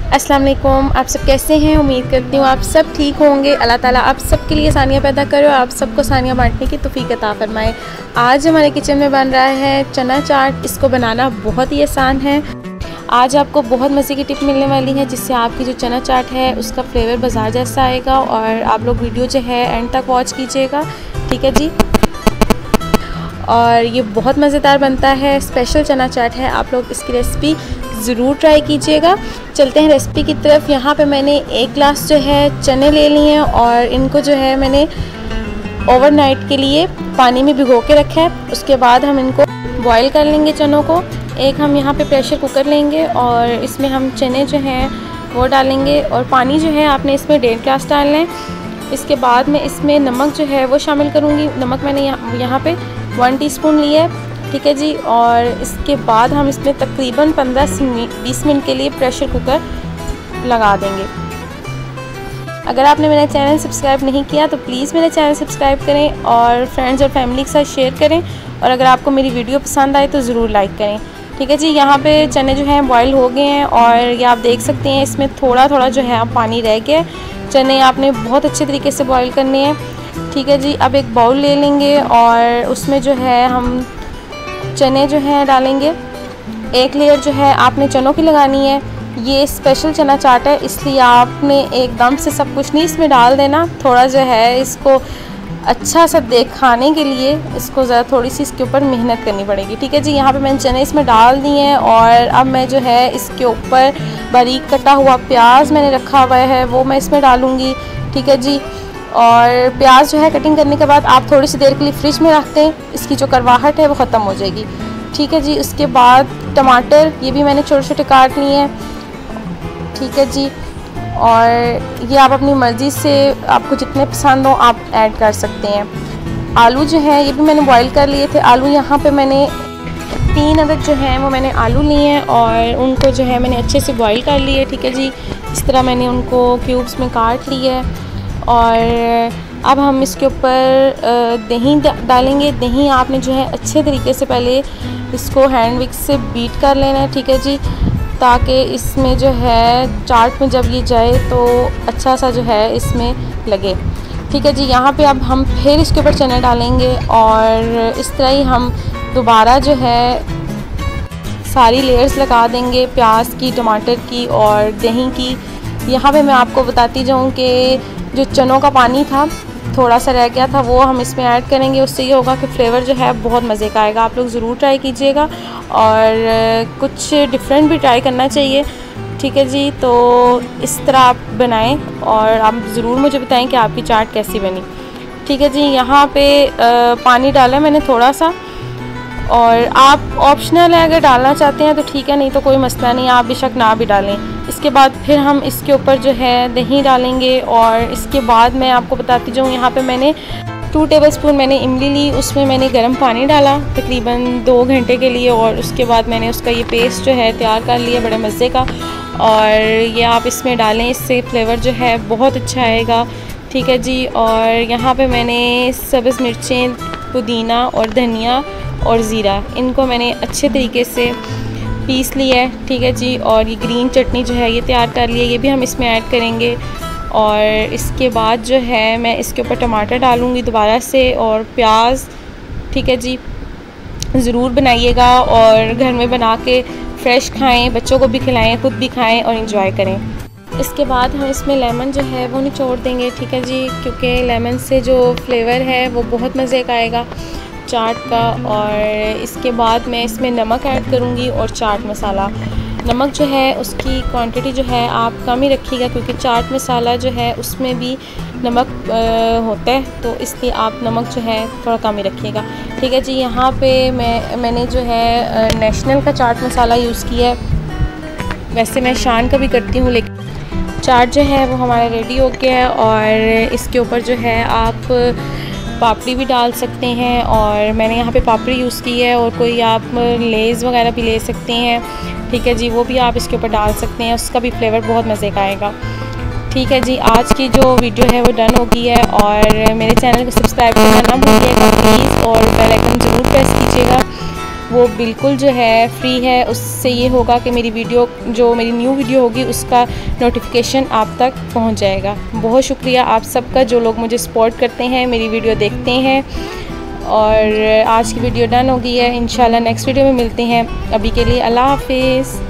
अस्सलाम वालेकुम। आप सब कैसे हैं? उम्मीद करती हूँ आप सब ठीक होंगे। अल्लाह ताला आप सब के लिए आसानियाँ पैदा करे और आप सबको आसानियाँ बांटने की तौफीक अता फरमाए। आज हमारे किचन में बन रहा है चना चाट। इसको बनाना बहुत ही आसान है। आज आपको बहुत मज़े की टिप मिलने वाली है जिससे आपकी जो चना चाट है उसका फ्लेवर बाज़ार जैसा आएगा। और आप लोग वीडियो जो है एंड तक वॉच कीजिएगा, ठीक है जी। और ये बहुत मज़ेदार बनता है, स्पेशल चना चाट है। आप लोग इसकी रेसिपी ज़रूर ट्राई कीजिएगा। चलते हैं रेसिपी की तरफ। यहाँ पे मैंने 1 गिलास जो है चने ले लिए हैं और इनको जो है मैंने ओवरनाइट के लिए पानी में भिगो के रखा है। उसके बाद हम इनको बॉईल कर लेंगे चनों को। एक हम यहाँ पे प्रेशर कुकर लेंगे और इसमें हम चने जो हैं वो डालेंगे और पानी जो है आपने इसमें 1.5 गिलास डालना है। इसके बाद मैं इसमें नमक जो है वो शामिल करूँगी। नमक मैंने यहाँ पे 1 टीस्पून लिया है, ठीक है जी। और इसके बाद हम इसमें तकरीबन 15 से 20 मिनट के लिए प्रेशर कुकर लगा देंगे। अगर आपने मेरा चैनल सब्सक्राइब नहीं किया तो प्लीज़ मेरा चैनल सब्सक्राइब करें और फ्रेंड्स और फैमिली के साथ शेयर करें। और अगर आपको मेरी वीडियो पसंद आए तो ज़रूर लाइक करें, ठीक है जी। यहाँ पे चने जो हैं बॉयल हो गए हैं और ये आप देख सकते हैं इसमें थोड़ा थोड़ा जो है पानी रह गया है। चने आपने बहुत अच्छे तरीके से बॉयल करने हैं, ठीक है जी। अब एक बाउल ले लेंगे और उसमें जो है हम चने जो हैं डालेंगे। एक लेयर जो है आपने चनों की लगानी है। ये स्पेशल चना चाट है इसलिए आपने एकदम से सब कुछ नहीं इसमें डाल देना। थोड़ा जो है इसको अच्छा सा दिखाने के लिए इसको ज़रा थोड़ी सी इसके ऊपर मेहनत करनी पड़ेगी, ठीक है जी। यहाँ पे मैंने चने इसमें डाल दिए हैं और अब मैं जो है इसके ऊपर बारीक कटा हुआ प्याज मैंने रखा हुआ है वो मैं इसमें डालूँगी, ठीक है जी। और प्याज जो है कटिंग करने के बाद आप थोड़ी सी देर के लिए फ्रिज में रख दें, इसकी जो करवाहट है वो ख़त्म हो जाएगी, ठीक है जी। उसके बाद टमाटर ये भी मैंने छोटे छोटे काट लिए हैं, ठीक है जी। और ये आप अपनी मर्ज़ी से आपको जितने पसंद हो आप ऐड कर सकते हैं। आलू जो है ये भी मैंने बॉईल कर लिए थे। आलू यहाँ पे मैंने 3 अदद जो हैं वो मैंने आलू लिए हैं और उनको जो है मैंने अच्छे से बॉईल कर लिए, ठीक है जी। इस तरह मैंने उनको क्यूब्स में काट लिए है। और अब हम इसके ऊपर दही डालेंगे। दही आपने जो है अच्छे तरीके से पहले इसको हैंड विक्स से बीट कर लेना है, ठीक है जी, ताकि इसमें जो है चाट में जब ये जाए तो अच्छा सा जो है इसमें लगे, ठीक है जी। यहाँ पे अब हम फिर इसके ऊपर चने डालेंगे और इस तरह ही हम दोबारा जो है सारी लेयर्स लगा देंगे, प्याज की, टमाटर की और दही की। यहाँ पे मैं आपको बताती जाऊँ कि जो चनों का पानी था थोड़ा सा रह गया था वो हम इसमें ऐड करेंगे। उससे ये होगा कि फ्लेवर जो है बहुत मज़े का आएगा। आप लोग ज़रूर ट्राई कीजिएगा और कुछ डिफरेंट भी ट्राई करना चाहिए, ठीक है जी। तो इस तरह आप बनाएं और आप ज़रूर मुझे बताएं कि आपकी चाट कैसी बनी, ठीक है जी। यहाँ पे पानी डाला मैंने थोड़ा सा और आप ऑप्शनल है, अगर डालना चाहते हैं तो ठीक है, नहीं तो कोई मसला नहीं, आप बेशक ना भी डालें। इसके बाद फिर हम इसके ऊपर जो है दही डालेंगे और इसके बाद मैं आपको बताती जाऊँ यहाँ पे मैंने 2 टेबलस्पून मैंने इमली ली। उसमें मैंने गर्म पानी डाला तकरीबन 2 घंटे के लिए और उसके बाद मैंने उसका ये पेस्ट जो है तैयार कर लिया बड़े मज़े का। और ये आप इसमें डालें, इससे फ्लेवर जो है बहुत अच्छा आएगा, ठीक है जी। और यहाँ पे मैंने सब्ज़ मिर्चें, पुदीना और धनिया और ज़ीरा इनको मैंने अच्छे तरीके से पीस लिया है, ठीक है जी। और ये ग्रीन चटनी जो है ये तैयार कर लिया, ये भी हम इसमें ऐड करेंगे। और इसके बाद जो है मैं इसके ऊपर टमाटर डालूँगी दोबारा से और प्याज, ठीक है जी। ज़रूर बनाइएगा और घर में बना के फ्रेश खाएं, बच्चों को भी खिलाएं, खुद भी खाएं और इंजॉय करें। इसके बाद हम इसमें लेमन जो है वो निचोड़ देंगे, ठीक है जी, क्योंकि लेमन से जो फ्लेवर है वो बहुत मज़े का आएगा चाट का। और इसके बाद मैं इसमें नमक ऐड करूँगी और चाट मसाला। नमक जो है उसकी क्वांटिटी जो है आप कम ही रखिएगा क्योंकि चाट मसाला जो है उसमें भी नमक होता है, तो इसलिए आप नमक जो है थोड़ा कम ही रखिएगा, ठीक है जी। यहाँ पे मैंने जो है नेशनल का चाट मसाला यूज़ किया है। वैसे मैं शान का भी करती हूँ, लेकिन चाट जो है वो हमारा रेडी हो गया है। और इसके ऊपर जो है आप पापड़ी भी डाल सकते हैं और मैंने यहाँ पे पापड़ी यूज़ की है और कोई आप लेज़ वगैरह भी ले सकते हैं, ठीक है जी, वो भी आप इसके ऊपर डाल सकते हैं, उसका भी फ्लेवर बहुत मज़े का आएगा, ठीक है जी। आज की जो वीडियो है वो डन हो गई है और मेरे चैनल को सब्सक्राइब करना ना भूलिएगा प्लीज़ और बेल आइकन ज़रूर प्रेस कीजिएगा वो बिल्कुल जो है फ्री है। उससे ये होगा कि मेरी न्यू वीडियो होगी उसका नोटिफिकेशन आप तक पहुंच जाएगा। बहुत शुक्रिया आप सबका जो लोग मुझे सपोर्ट करते हैं, मेरी वीडियो देखते हैं। और आज की वीडियो डन हो गई है। इंशाल्लाह नेक्स्ट वीडियो में मिलते हैं। अभी के लिए अल्लाह हाफिज़।